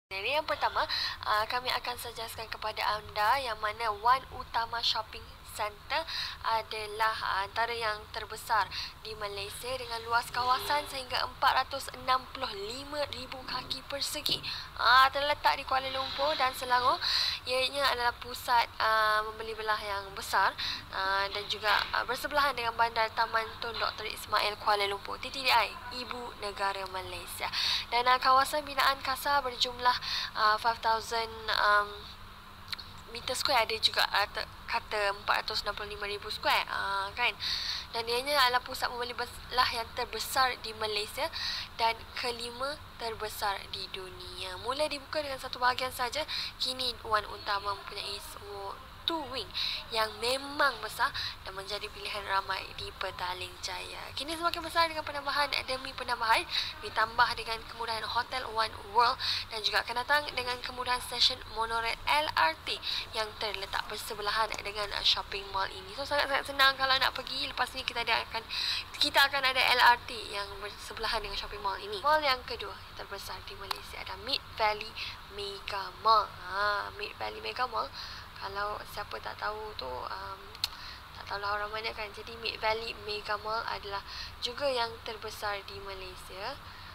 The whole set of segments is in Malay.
Jadi yang pertama, kami akan suggestkan kepada anda yang mana One Utama Shopping Center adalah antara yang terbesar di Malaysia dengan luas kawasan sehingga 465,000 kaki persegi. Terletak di Kuala Lumpur dan Selangor. Ianya adalah pusat membeli belah yang besar dan juga bersebelahan dengan Bandar Taman Tun Dr. Ismail Kuala Lumpur, TTDI, Ibu Negara Malaysia. Dan kawasan binaan kasar berjumlah 5,000 meter square, ada juga kata 465,000 square kan. Dan ianya adalah pusat membeli belah yang terbesar di Malaysia dan kelima terbesar di dunia. Mula dibuka dengan satu bahagian saja, kini One Utama mempunyai 2 wing yang memang besar dan menjadi pilihan ramai di Petaling Jaya. Kini semakin besar dengan penambahan demi penambahan, ditambah dengan kemudahan hotel One World dan juga akan datang dengan kemudahan stesen monorail LRT yang terletak bersebelahan dengan shopping mall ini. So sangat-sangat senang kalau nak pergi. Lepas ni kita akan ada LRT yang bersebelahan dengan shopping mall ini. Mall yang kedua terbesar di Malaysia adalah Mid Valley Mega Mall. Mid Valley Mega Mall, kalau siapa tak tahu tu tak tahulah orang mana kan. Jadi Mid Valley Mega Mall adalah juga yang terbesar di Malaysia.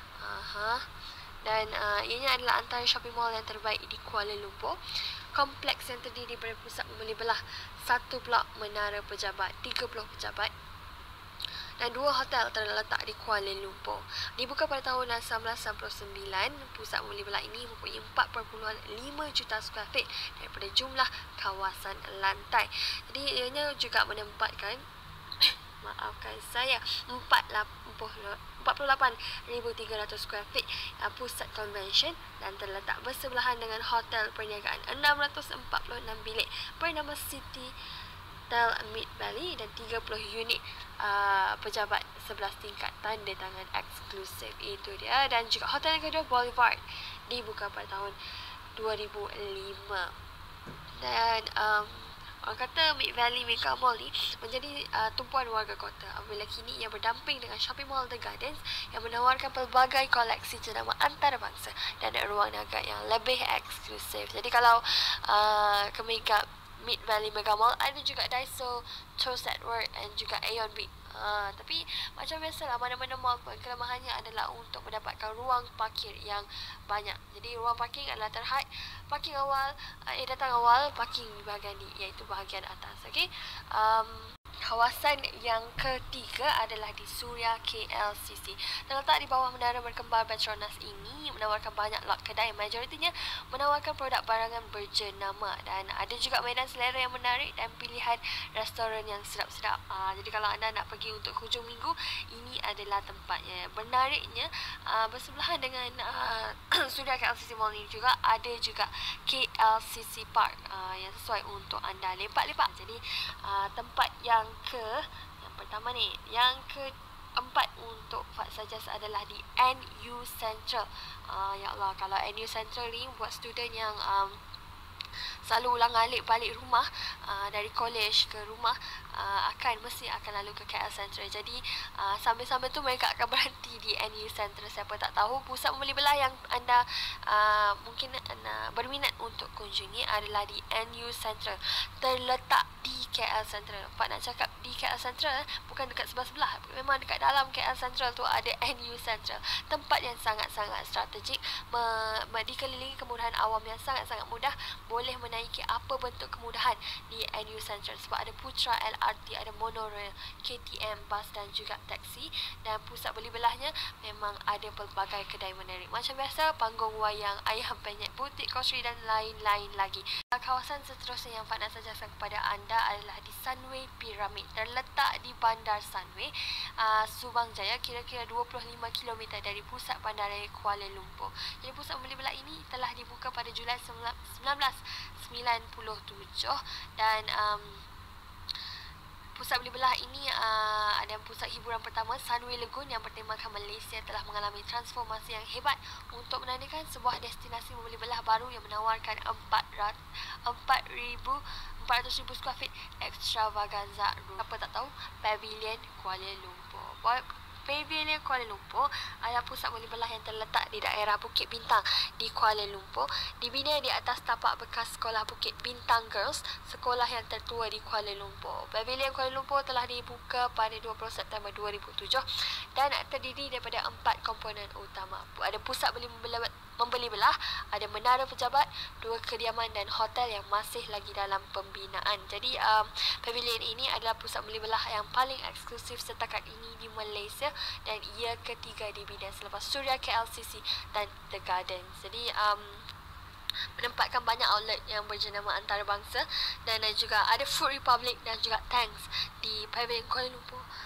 Dan ianya adalah antara shopping mall yang terbaik di Kuala Lumpur. Kompleks yang terdiri daripada pusat membeli belah, 1 blok menara pejabat, 30 pejabat dan 2 hotel terletak di Kuala Lumpur. Dibuka pada tahun 1999, pusat membeli belah ini mempunyai 4.5 juta square feet daripada jumlah kawasan lantai. Jadi ianya juga menempatkan maafkan saya 48,300 square feet pusat convention dan terletak bersebelahan dengan hotel perniagaan 646 bilik bernama City Mid Valley dan 30 unit pejabat 11 tingkat tanda tangan eksklusif. Itu dia. Dan juga hotel yang kedua, Boulevard, dibuka pada tahun 2005. Dan orang kata Mid Valley Mega Mall ni menjadi tumpuan warga kota apabila kini ia berdamping dengan shopping mall The Gardens yang menawarkan pelbagai koleksi jenama antarabangsa dan ruang niaga yang lebih eksklusif. Jadi kalau ke Mid Valley Mega Mall, ada juga Daiso, Toast at Work dan juga Aeon Big. Tapi macam biasalah, mana-mana mall pun kelemahannya adalah untuk mendapatkan ruang parkir yang banyak. Jadi ruang parking adalah terhad. Parking awal, datang awal, parking di bahagian iaitu bahagian atas. Okey. Kawasan yang ketiga adalah di Suria KLCC. Terletak di bawah menara berkembar Petronas ini menawarkan banyak lot kedai, majoritinya menawarkan produk barangan berjenama dan ada juga medan selera yang menarik dan pilihan restoran yang sedap-sedap. Jadi kalau anda nak pergi untuk hujung minggu, ini adalah tempatnya. Menariknya, bersebelahan dengan Suria KLCC Mall ini juga ada juga KLCC Park yang sesuai untuk anda lepak-lepak. Jadi tempat yang pertama ni, yang keempat untuk Fat Suggest adalah di NU Central. Ya Allah, kalau NU Central ni buat student yang selalu ulang-alik balik rumah dari college ke rumah, mesti akan lalu ke KL Central. Jadi sambil-sambil tu mereka akan berhenti di NU Central. Siapa tak tahu, pusat membeli belah yang anda mungkin berminat untuk kunjungi adalah di NU Central, terletak di KL Central. Pak nak cakap di KL Central, bukan dekat sebelah-sebelah, memang dekat dalam KL Central tu ada NU Central. Tempat yang sangat-sangat strategik, dikelilingi kemudahan awam yang sangat-sangat mudah. Boleh menaiki apa bentuk kemudahan di NU Central sebab ada Putra LRT, ada monorail, KTM, bus dan juga taksi. Dan pusat beli belahnya memang ada pelbagai kedai menarik. Macam biasa, panggung wayang, ayam penyet, butik kosri dan lain-lain lagi. Kawasan seterusnya yang Fat nak suggestkan kepada anda adalah di Sunway Pyramid. Terletak di Bandar Sunway, Subang Jaya, kira-kira 25 km dari pusat bandaraya Kuala Lumpur. Jadi pusat membeli belah ini telah dibuka pada Julai 1997 dan pusat beli belah ini ada pusat hiburan pertama, Sunway Lagoon, yang bertemakan Malaysia telah mengalami transformasi yang hebat untuk menandakan sebuah destinasi membeli belah baru yang menawarkan 400,000 square feet extravaganza room. Apa tak tahu, Pavilion Kuala Lumpur. Pavilion Kuala Lumpur adalah pusat beli belah yang terletak di daerah Bukit Bintang di Kuala Lumpur. Dibina di atas tapak bekas sekolah Bukit Bintang Girls, sekolah yang tertua di Kuala Lumpur. Pavilion Kuala Lumpur telah dibuka pada 20 September 2007 dan terdiri daripada 4 komponen utama. Ada pusat membeli belah, ada menara pejabat, 2 kediaman dan hotel yang masih lagi dalam pembinaan. Jadi pavilion ini adalah pusat beli belah yang paling eksklusif setakat ini di Malaysia dan ia ketiga dibina selepas Suria KLCC dan The Garden. Jadi menempatkan banyak outlet yang berjenama antarabangsa dan juga ada Food Republic dan juga Tanks di Pavilion Kuala Lumpur.